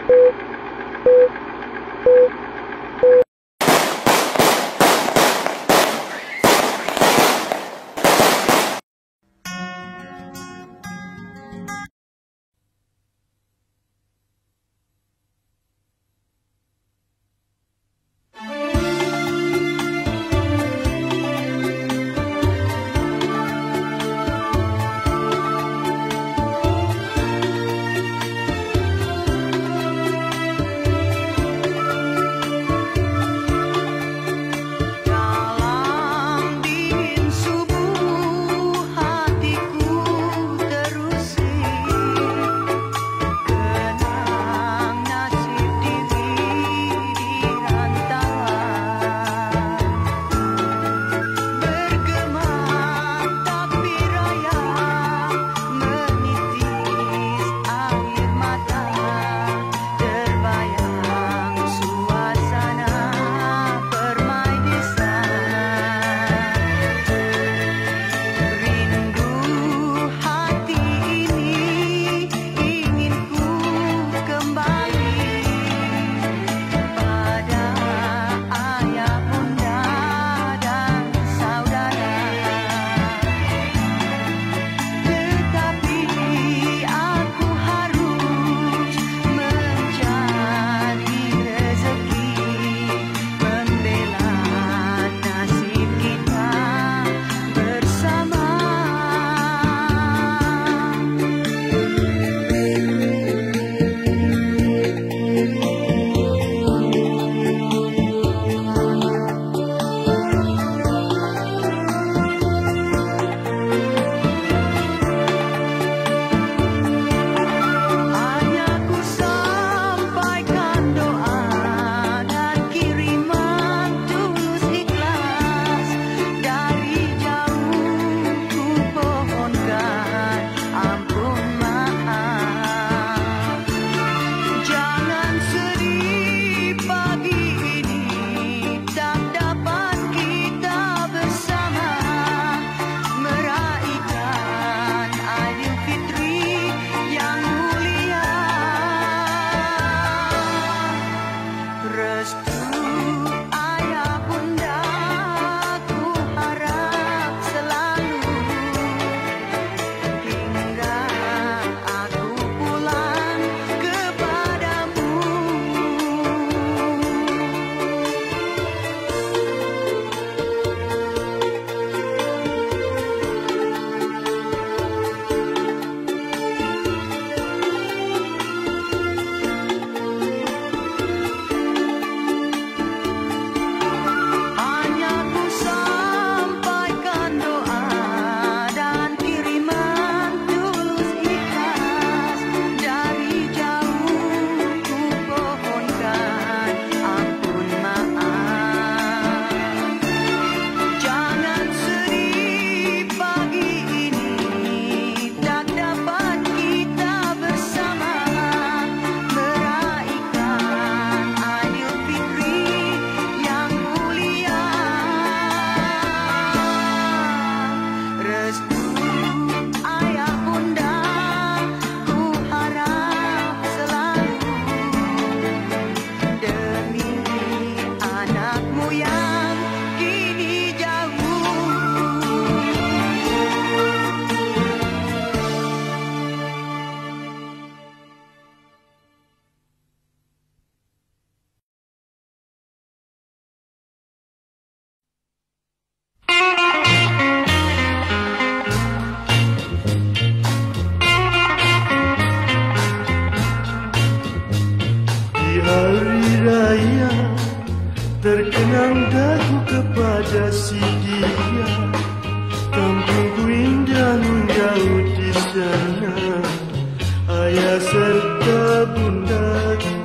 Terkenang daku kepada si dia, kampungku indah menjauh di sana, ayah serta bundaku.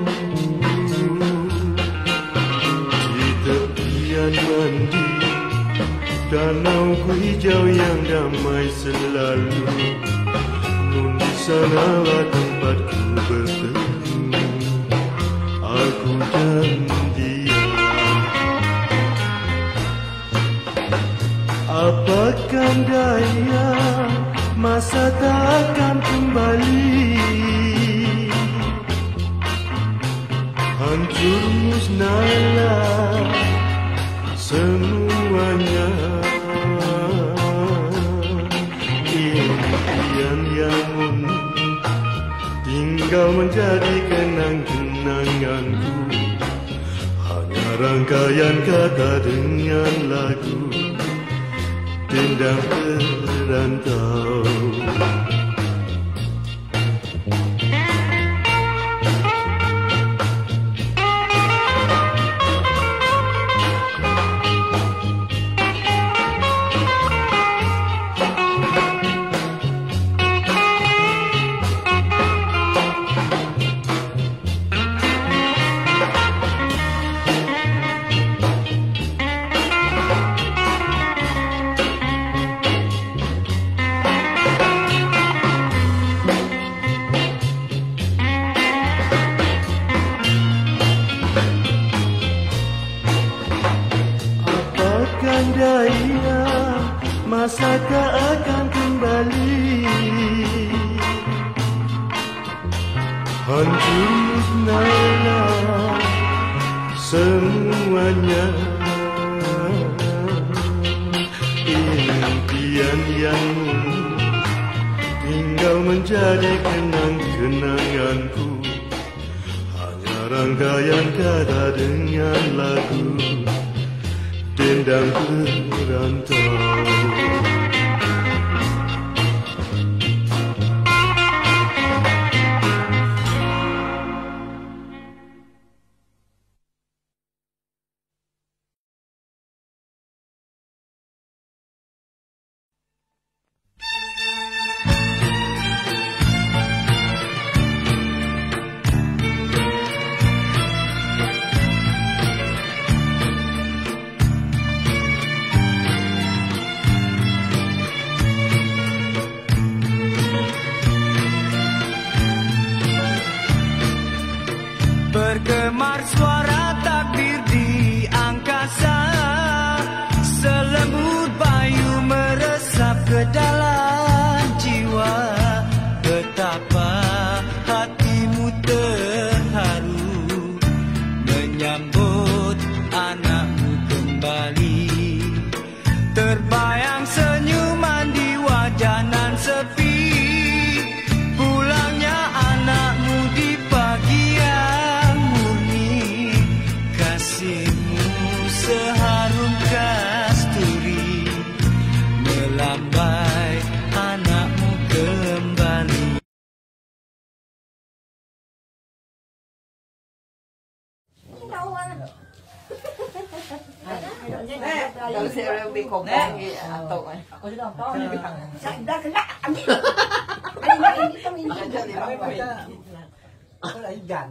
Di tepian mandi, danauku hijau yang damai selalu. Nun di sanalah tempatku bertemu, aku dan dia. Apakan daya, masa takkan kembali. tinggal menjadi kenang-kenanganku. Hanya rangkaian kata dengan lagu Dendang Perantau. Daya, masakah akan kembali? Hancurlah semuanya, impian yang tinggal menjadi kenang-kenanganku. Hanya rangkaian kata dengan lagu Dendang Perantau. Bergemar suara takbir di angkasa, selembut bayu meresap ke dalam jiwa. Betapa hatimu terharu menyambut anakmu kembali. Terbayang senyuman di wajah nan sepi, pulangnya anakmu di pagi yang murni. Kasihmu seharum kasturi melambai anakmu kembali. Kalau saya lebih kompon atau aku sudah tahu ni dah kena ambil ini kami ini jadi aku lagi gan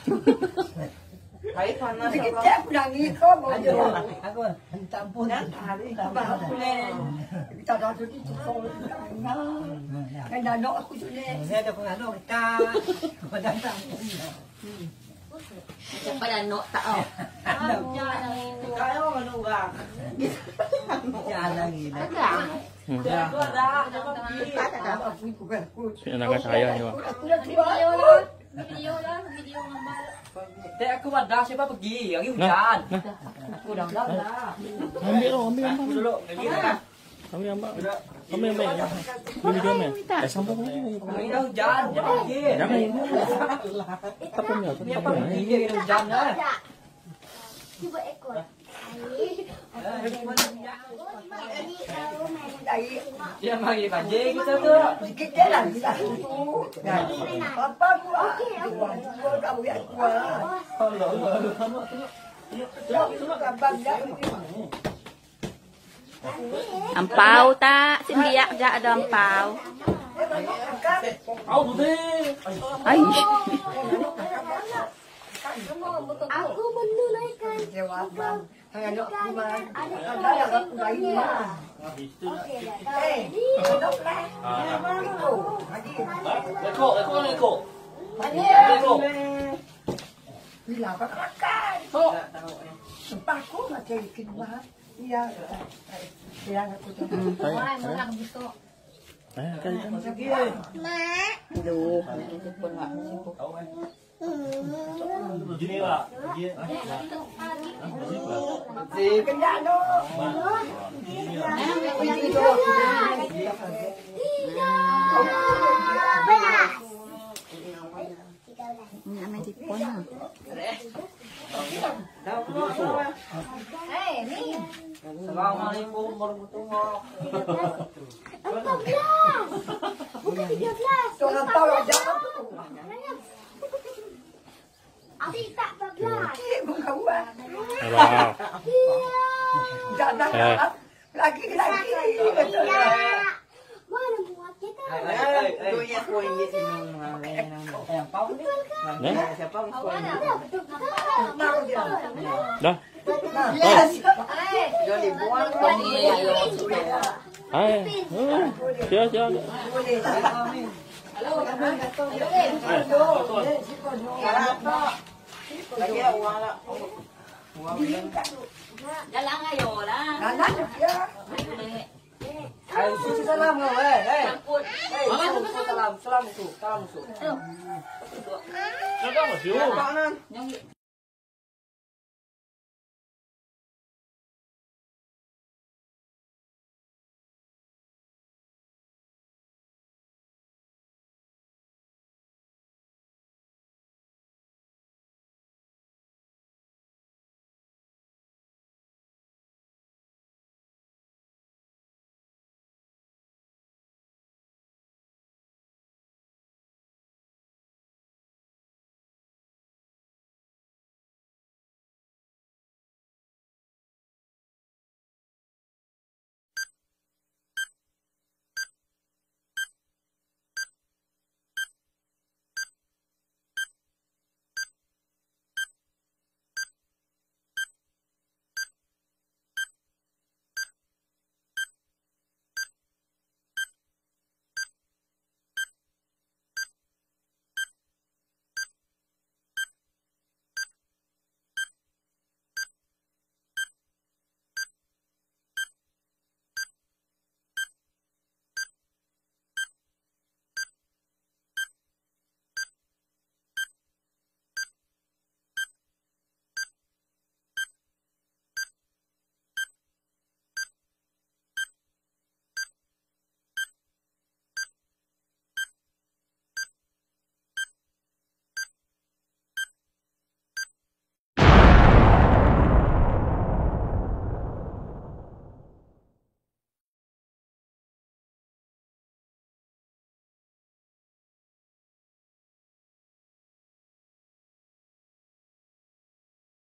baik panas kita pulang ni kau mau aku minta ampun hari kita dah tu cukup kan dah nak aku sudah saya dah pernah nak kita pada tak Siapa dah nak tak oh. Kaya mana orang? Jangan lagi. Dah. Anak saya ni Pak. Video gambar. Tak aku dah siapa pergi? Hari hujan. Aku dah lah. Ambil Dulu lagi dah. Ambil. Ambil. Video ni. Sambung lagi. Hari dah hujan, jangan pergi. Tak punya. Ni apa pergi hujan dah. Cuba ekor. Dia mari banjir kita tu. Sikit je lah kita. Apa buat? Okey. Kamu yang kuat. Ampau tak? Sindiak je ada ampau. Au tu Ai. Aku menunaikan Jawaban. Hanya nak buat. ada Ada lain lah. Lekuk. Bila makan. Tok. Sempaku macam ikan bah. Iya. Dia aku tu. Orang menang besok. Kan. Mak. Aduh, itu pun enggak sibuk. Gini Pak. Si kena no. Nhà mày thì cuốn à? Orang tahu dah. Adik tak belas. Bukan buat. Wow. Jangan lagi. Mana buat kita? Dah. Yes. Hai. Chưa. Jalan ayo lah. Ayo cuci salam kau, salam musuh. Nó có một xíu.